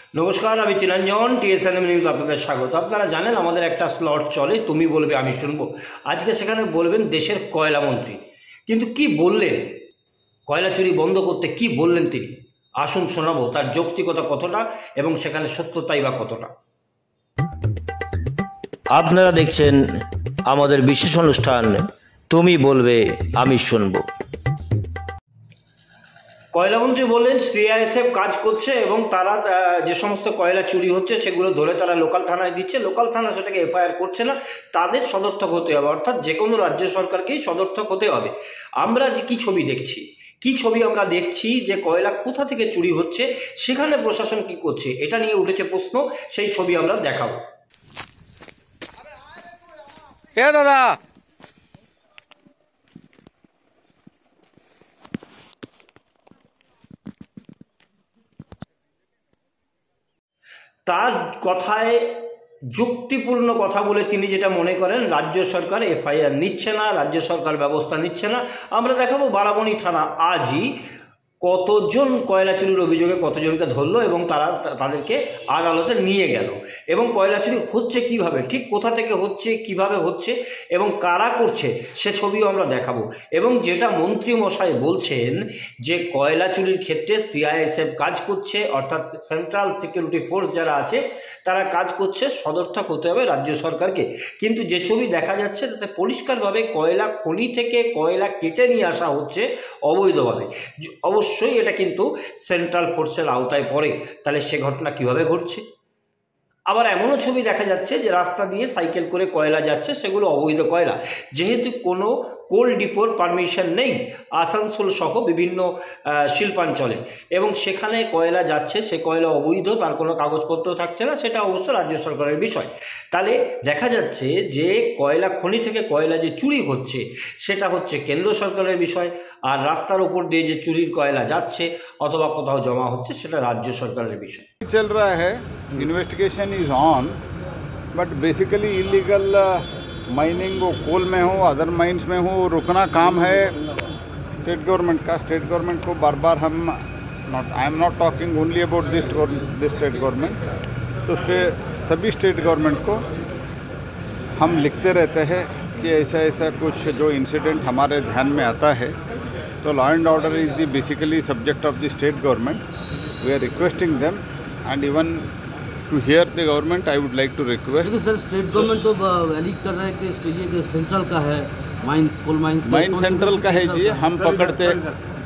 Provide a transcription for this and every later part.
নমস্কার, আমি Chiranjan, TSNM news আপনাদের স্বাগত। আপনারা জানেন আমাদের একটা স্লট চলে, তুমি বলবে আমি শুনবো। আজকে সেখানে বলবেন দেশের কয়লা মন্ত্রী। কিন্তু কি বললেন, কয়লা চুরি বন্ধ করতে কি বললেন তিনি, আসুন শোনাবো তার যৌক্তিকতা কতটা এবং সেখানে সত্যতাই বা কতটা। আপনারা দেখছেন আমাদের বিশেষ অনুষ্ঠান তুমি বলবে আমি শুনবো। কয়লামন্ত্রী বললেন সিআইএসএফ কাজ করছে এবং তারা যে সমস্ত কয়লা চুরি হচ্ছে সেগুলো ধরে তারা লোকাল থানায় দিচ্ছে, লোকাল থানা সেটাকে এফআইআর করছে না, তাদের সদর্থক হতে হবে, অর্থাৎ যে কোনো রাজ্য সরকারকেই সদর্থক হতে হবে। আমরা যে কি ছবি দেখছি, কি ছবি আমরা দেখছি যে কয়লা কোথা থেকে চুরি হচ্ছে, সেখানে প্রশাসন কি করছে, এটা নিয়ে উঠেছে প্রশ্ন। সেই ছবি আমরা দেখাবো। দাদা তার কথায় যুক্তিপূর্ণ কথা বলে তিনি যেটা মনে করেন রাজ্য সরকার এফআইআর নিচ্ছে না, রাজ্য সরকার ব্যবস্থা নিচ্ছে না। আমরা দেখাবো বারাবণী থানা আজই কতজন কয়লা চুরির অভিযোগে কতজনকে ধরলো এবং তাদেরকে আদালতে নিয়ে গেল, এবং কয়লা চুরি হচ্ছে কিভাবে, ঠিক কোথা থেকে হচ্ছে, কিভাবে হচ্ছে এবং কারা করছে সে ছবিও আমরা দেখাবো। এবং যেটা মন্ত্রী মশাই বলছেন যে কয়লা চুরির ক্ষেত্রে সিআইএসএফ কাজ করছে, অর্থাৎ সেন্ট্রাল সিকিউরিটি ফোর্স যারা আছে তারা কাজ করছে, সদর্থক হতে হবে রাজ্য সরকারকে। কিন্তু যে ছবি দেখা যাচ্ছে তাতে পরিষ্কারভাবে কয়লা খনি থেকে কয়লা কেটে নিয়ে আসা হচ্ছে অবৈধভাবে। অবশ্যই এটা কিন্তু সেন্ট্রাল ফোর্সের আওতায় পড়ে। তাহলে সে ঘটনা কিভাবে ঘটছে? আবার এমনও ছবি দেখা যাচ্ছে যে রাস্তা দিয়ে সাইকেল করে কয়লা যাচ্ছে, সেগুলো অবৈধ কয়লা, যেহেতু কোনো কোল ডিপোর পারমিশন নেই আসানসোল সহ বিভিন্ন শিল্পাঞ্চলে, এবং সেখানে কয়লা যাচ্ছে, সে কয়লা অবৈধ, তার কোনো কাগজপত্র থাকছে না, সেটা অবশ্য রাজ্য সরকারের বিষয়। তাহলে দেখা যাচ্ছে যে কয়লা খনি থেকে কয়লা যে চুরি হচ্ছে সেটা হচ্ছে কেন্দ্র সরকারের বিষয়, আর রাস্তার উপর দিয়ে যে চুরির কয়লা যাচ্ছে অথবা কোথাও জমা হচ্ছে সেটা রাজ্য সরকারের বিষয়। चल रहा है, investigation is on, but basically illegal mining वो कोल में हो, अदर माइंस में हो, रुकना काम है स्टेट गवर्नमेंट का। स्टेट गवर्नमेंट को बार बार हम I am not talking only about this state government, तो सभी स्टेट गवर्नमेंट को हम लिखते रहते हैं कि ऐसा ऐसा कुछ जो इंसिडेंट हमारे ध्यान में आता है, तो law and order is the basically subject of the state government. We are requesting them, and even to hear the government I would like to request. क्योंकि सर स्टेट गवर्नमेंट तो वैलिड कर रहा है कि ये सेंट्रल का है, mines coal mines central का है जी, हम पकड़ते हम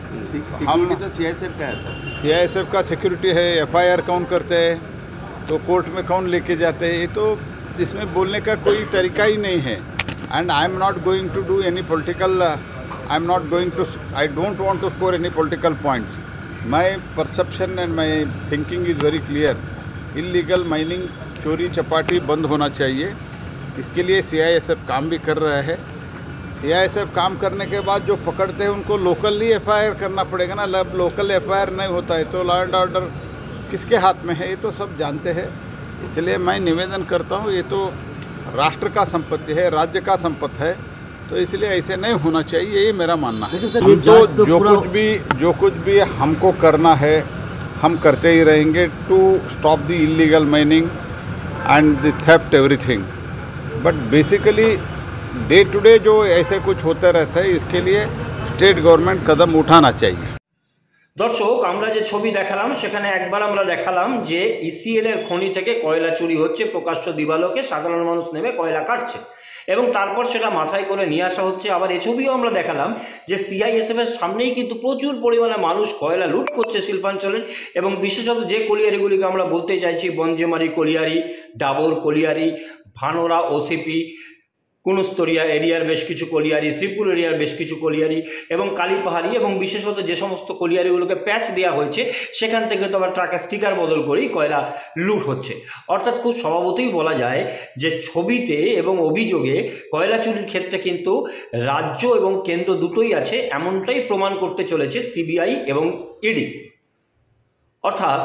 तो सीआईएसएफ का है, सीआईएसएफ का सिक्योरिटी है, एफआईआर कौन करते हैं तो कोर्ट में कौन लेके जाते हैं, ये तो इसमें बोलने का कोई तरीका ही नहीं है. And I am not going to do any political, I am not going to, I don't want to score any political points. My perception and my thinking is very clear. Illegal mining, चोरी चपाटी बंद होना चाहिए. इसके लिए CISF काम भी कर रहा है. सीआईएसएफ काम करने के बाद जो पकड़ते हैं उनको लोकली एफआईआर करना पड़ेगा ना. लोकल एफआईआर नहीं होता है तो लॉ एंड ऑर्डर किसके हाथ में है ये तो सब जानते हैं. इसलिए मैं निवेदन करता हूँ, ये तो राष्ट्र का संपत्ति है, राज्य का संपत्ति है, तो इसलिए ऐसे नहीं होना चाहिए, ये मेरा मानना है. तो जो कुछ भी हमको करना है हम करते ही रहेंगे to stop the illegal mining and the theft everything. But basically day to day जो ऐसे कुछ होता रहता है, इसके लिए स्टेट गवर्नमेंट कदम उठाना चाहिए. দর্শক, আমরা যে ছবি দেখালাম সেখানে একবার আমরা দেখালাম যে ইসিএল এর খনি থেকে কয়লা চুরি হচ্ছে, প্রকাশ্য দিবালোকে সাধারণ মানুষ নেমে কয়লা কাটছে এবং তারপর সেটা মাথায় করে নিয়ে আসা হচ্ছে। আবার এই ছবিও আমরা দেখালাম যে সিআইএসএফ এর সামনেই কিন্তু প্রচুর পরিমাণে মানুষ কয়লা লুট করছে শিল্পাঞ্চলের, এবং বিশেষত যে কলিয়ারিগুলিকে আমরা বলতে চাইছি, Banjemari colliery, Dabor colliery, Bhanora OCP, Kunustoria এরিয়ার বেশ কিছু কলিয়ারি, শ্রীপুর এরিয়ার বেশ কিছু কলিয়ারি এবং কালীপাহাড়ি, এবং বিশেষত যে সমস্ত কলিয়ারিগুলোকে প্যাচ দেওয়া হয়েছে সেখান থেকে তো আবার ট্রাকের স্টিকার বদল করেই কয়লা লুট হচ্ছে। অর্থাৎ খুব স্বভাবতই বলা যায় যে ছবিতে এবং অভিযোগে কয়লা চুরির ক্ষেত্রে কিন্তু রাজ্য এবং কেন্দ্র দুটোই আছে, এমনটাই প্রমাণ করতে চলেছে সিবিআই এবং ইডি। অর্থাৎ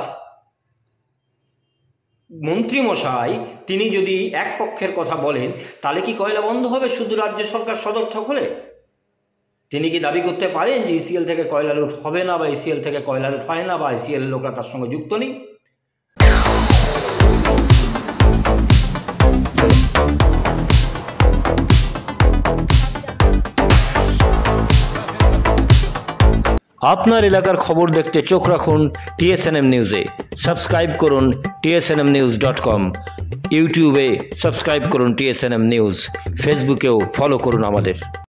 মন্ত্রীমশাই তিনি যদি এক পক্ষের কথা বলেন তাহলে কি কয়লা বন্ধ হবে শুধু রাজ্য সরকার সদর্থক হলে? তিনি কি দাবি করতে পারেন যে ইসিএল থেকে কয়লা লুট হবে না, বা ইসিএল থেকে কয়লা লুট হয় না, বা ইসিএল লোকরা তার সঙ্গে যুক্ত নেই? আপনার এলাকার খবর দেখতে চোখ রাখুন TSNM নিউজে। সাবস্ক্রাইব করুন tsnmnews.com, ইউটিউবে সাবস্ক্রাইব করুন TSNM নিউজ, ফেসবুকেও ফলো করুন আমাদের।